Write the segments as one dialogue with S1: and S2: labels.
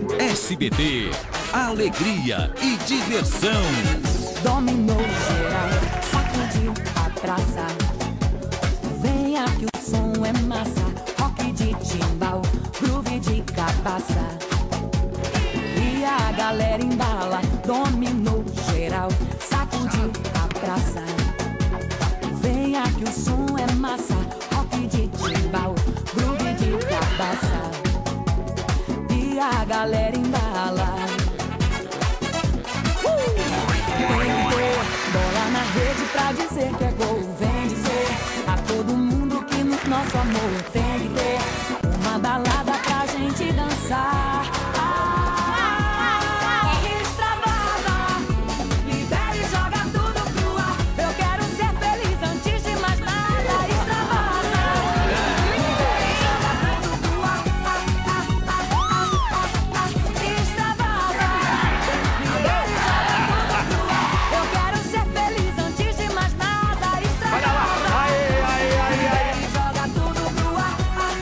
S1: SBT, alegria e diversão.
S2: Dominou geral, sacudiu a praça. Venha que o som é massa, rock de timbal, groove de cabaça. E a galera embala, dominou geral, sacudiu a praça. Venha que o som é massa, rock de timbal, groove de cabaça. E a galera embala. Bola na rede pra dizer que é gol. Vem dizer a todo mundo que no nosso amor tem que ter uma balada pra gente dançar. Extravasa, libera e joga tudo pro ar. Eu quero ser feliz antes de mais nada. Extravasa, libera e joga tudo pro ar. Extravasa, libera e joga tudo pro ar. Eu quero ser feliz antes de mais nada. Extravasa, joga tudo pro ar.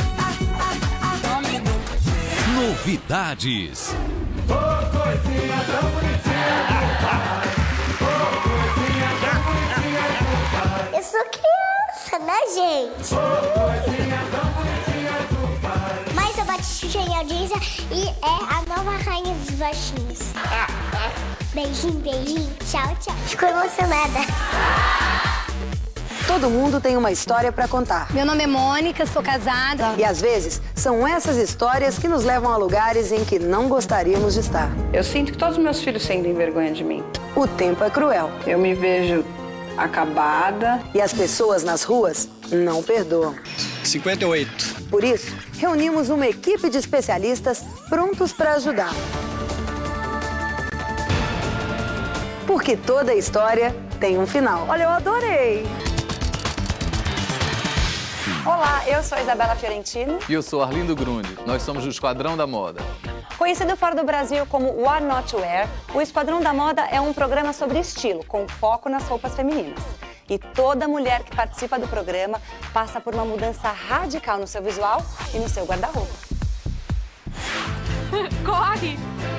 S1: Novidades.
S3: Coisinha tão bonitinha do pai. Coisinha tão bonitinha do pai.
S4: Eu sou criança, né, gente?
S3: Coisinha tão bonitinha do pai.
S4: Mas eu bati Xuxa em audiência e é a nova rainha dos baixinhos. Beijinho, beijinho. Tchau, tchau. Ficou emocionada.
S5: Todo mundo tem uma história para contar.
S6: Meu nome é Mônica, sou casada.
S5: E às vezes, são essas histórias que nos levam a lugares em que não gostaríamos de estar.
S7: Eu sinto que todos os meus filhos sentem vergonha de mim.
S5: O tempo é cruel.
S7: Eu me vejo acabada.
S5: E as pessoas nas ruas não perdoam.
S8: 58.
S5: Por isso, reunimos uma equipe de especialistas prontos para ajudar. Porque toda história tem um final.
S6: Olha, eu adorei.
S9: Olá, eu sou a Isabela Fiorentino.
S10: E eu sou Arlindo Grunde. Nós somos o Esquadrão da Moda.
S9: Conhecido fora do Brasil como What Not to Wear, o Esquadrão da Moda é um programa sobre estilo, com foco nas roupas femininas. E toda mulher que participa do programa passa por uma mudança radical no seu visual e no seu guarda-roupa.
S6: Corre!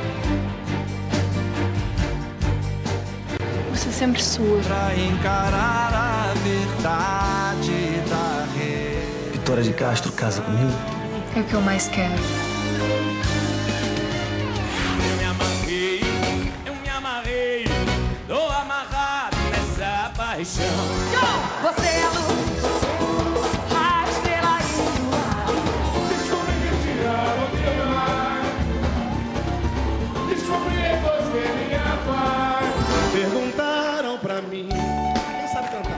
S6: Você sempre sua.
S3: Pra encarar a verdade da rede.
S8: Vitória de Castro casa comigo?
S6: É o que eu mais quero.
S3: Eu me amarrei, tô amarrado nessa paixão.
S2: Você é a luz, a estrela e o ar.
S3: Descobri que te amo demais. Descobri você minha paz. Perguntaram pra mim, quem sabe cantar?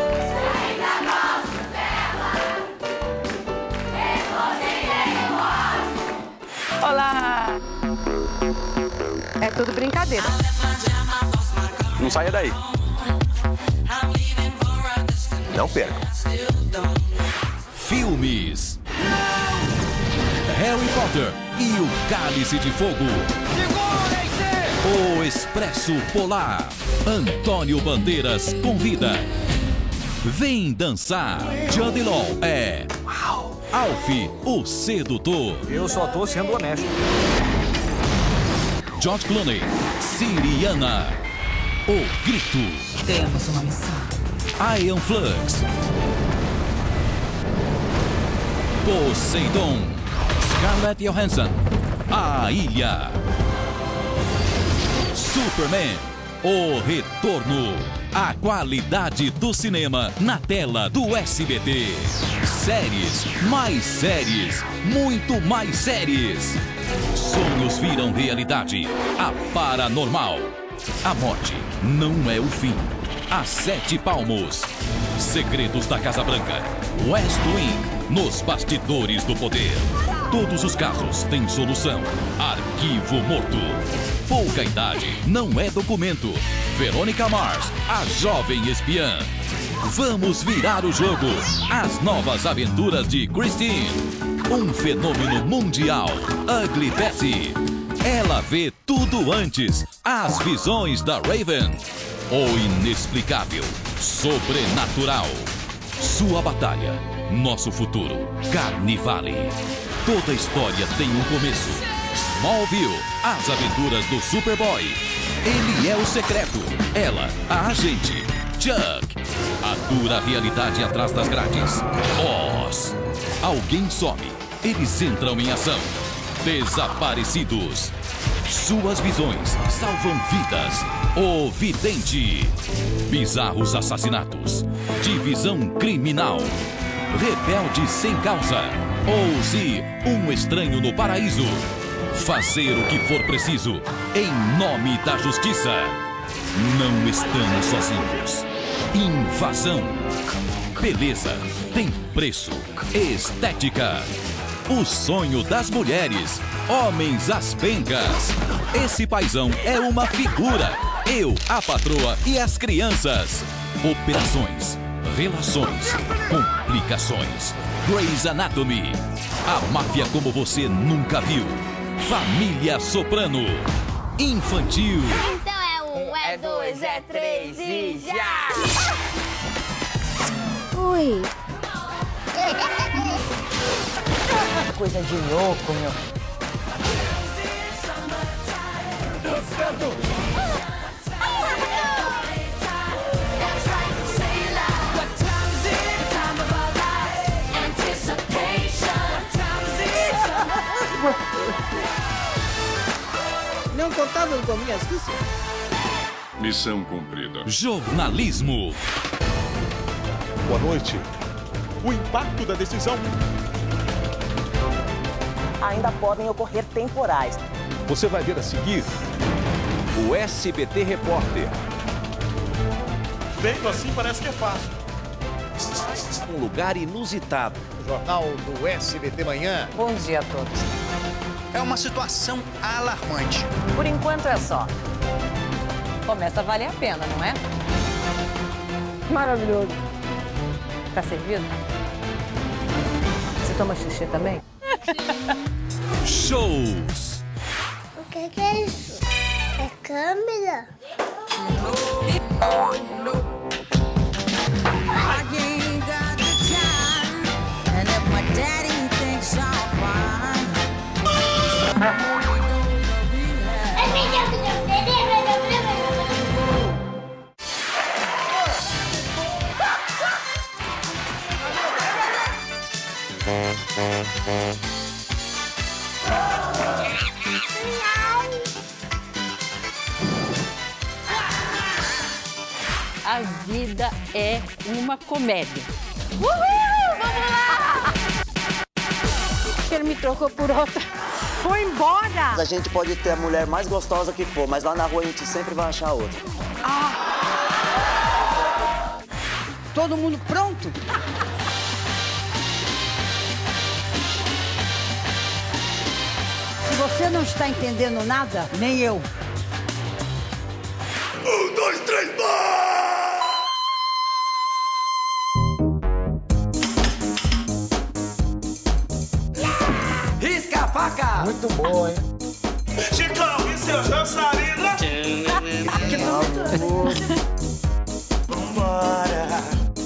S6: Olá! É tudo brincadeira.
S8: Não saia daí. Não perca.
S1: Filmes. Harry Potter e o Cálice de Fogo. O Expresso Polar. Antônio Bandeiras convida. Vem dançar. Jude Law é Alf, o Sedutor.
S8: Eu só tô sendo honesto.
S1: George Clooney, Siriana, O Grito.
S2: Temos uma missão.
S1: Ian Flux, Poseidon, Scarlett Johansson, A Ilha, Superman, O Retorno. A qualidade do cinema na tela do SBT. Séries, mais séries, muito mais séries. Sonhos viram realidade. A Paranormal. A morte não é o fim. A Sete Palmos. Segredos da Casa Branca. West Wing. Nos bastidores do poder. Todos os casos têm solução. Arquivo Morto. Pouca idade não é documento. Verônica Mars, a jovem espiã. Vamos virar o jogo. As novas aventuras de Christine. Um fenômeno mundial. Ugly Betty. Ela vê tudo antes. As visões da Raven. O inexplicável. Sobrenatural. Sua batalha. Nosso futuro. Carnivale. Toda história tem um começo. Smallville, as aventuras do Superboy. Ele é o secreto, ela, a agente. Chuck, a dura realidade atrás das grades. Oz, alguém some, eles entram em ação. Desaparecidos, suas visões salvam vidas. O Vidente, bizarros assassinatos. Divisão criminal, rebelde sem causa. Ouse, um estranho no paraíso. Fazer o que for preciso, em nome da justiça. Não estamos sozinhos. Invasão. Beleza tem preço. Estética. O sonho das mulheres. Homens às pencas. Esse paizão é uma figura. Eu, a patroa e as crianças. Operações. Relações. Complicações. Grey's Anatomy. A máfia como você nunca viu. Família Soprano. Infantil.
S4: Então é 1, é 2, é 3 e já! Ui.
S11: Coisa de louco, meu.
S12: Não contavam com minhas fichas.
S13: Missão cumprida.
S1: Jornalismo.
S3: Boa noite. O impacto da decisão.
S11: Ainda podem ocorrer temporais.
S3: Você vai ver a seguir
S8: O SBT Repórter.
S3: Vendo assim parece que é fácil.
S8: Um lugar inusitado.
S14: O jornal do SBT Manhã.
S11: Bom dia a todos.
S14: É uma situação alarmante.
S11: Por enquanto é só. Começa a valer a pena, não é? Maravilhoso. Tá servido? Você toma xixi também?
S1: Shows.
S4: O que é isso? É câmera?
S15: A vida é uma comédia.
S4: Uhul! Vamos lá!
S15: Ele me trocou por outra. Foi embora!
S16: A gente pode ter a mulher mais gostosa que for, mas lá na rua a gente sempre vai achar outra.
S12: Todo mundo pronto? Se você não está entendendo nada, nem eu.
S3: 1, 2, 3,
S16: Risca a faca!
S14: Muito bom, hein?
S3: Chicão, e seu dançarina?
S16: Vambora!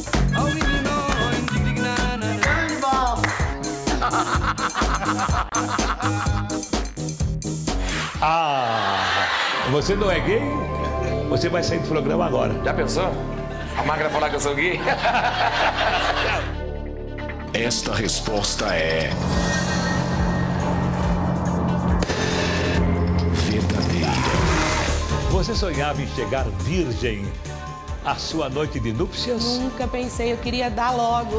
S17: Você não é gay? Você vai sair do programa agora.
S8: Já pensou? A máquina falar que eu sou gay?
S13: Esta resposta é verdadeira.
S17: Você sonhava em chegar virgem à sua noite de núpcias?
S15: Nunca pensei, eu queria dar logo.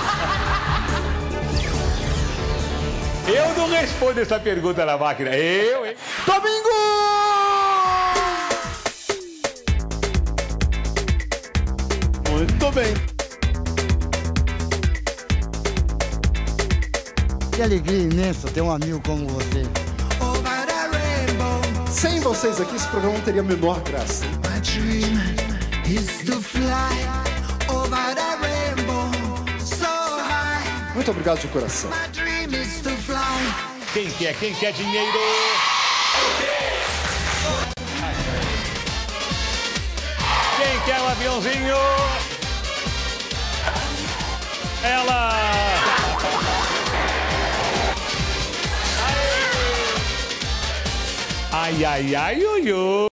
S17: Eu não respondo essa pergunta na máquina. Eu, hein?
S14: Domingo!
S3: Muito bem.
S18: Que alegria imensa ter um amigo como você.
S3: Sem vocês aqui, esse programa não teria a menor graça. Muito obrigado de coração.
S17: Quem quer? Quem quer dinheiro? Quem quer um aviãozinho? Ela! Ai, ai, ai, oi, oi.